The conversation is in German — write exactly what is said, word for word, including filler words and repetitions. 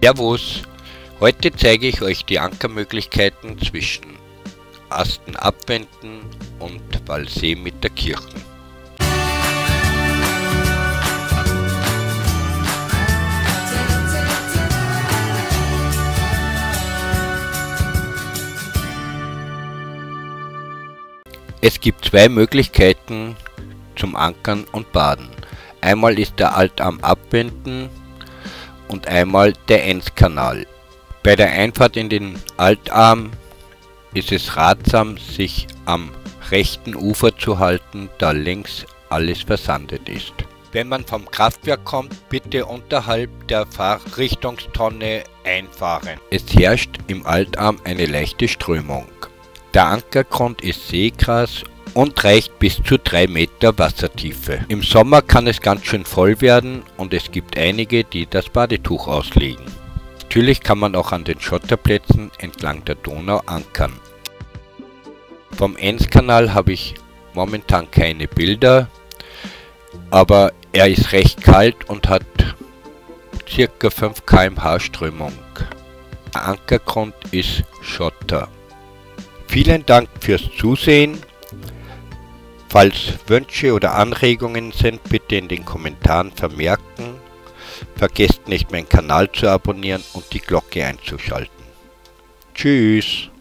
Servus! Heute zeige ich euch die Ankermöglichkeiten zwischen Asten abwenden und Walsee mit der Kirchen. Es gibt zwei Möglichkeiten zum Ankern und Baden. Einmal ist der Altarm abwenden und einmal der Enzkanal. Bei der Einfahrt in den Altarm ist es ratsam, sich am rechten Ufer zu halten, da links alles versandet ist. Wenn man vom Kraftwerk kommt, bitte unterhalb der Fahrrichtungstonne einfahren. Es herrscht im Altarm eine leichte Strömung. Der Ankergrund ist Seegras und reicht bis zu drei Meter Wassertiefe. Im Sommer kann es ganz schön voll werden und es gibt einige, die das Badetuch auslegen. Natürlich kann man auch an den Schotterplätzen entlang der Donau ankern. Vom Enzkanal habe ich momentan keine Bilder, aber er ist recht kalt und hat ca. fünf Kilometer pro Stunde Strömung. Der Ankergrund ist Schotter. Vielen Dank fürs Zusehen. Falls Wünsche oder Anregungen sind, bitte in den Kommentaren vermerken. Vergesst nicht, meinen Kanal zu abonnieren und die Glocke einzuschalten. Tschüss!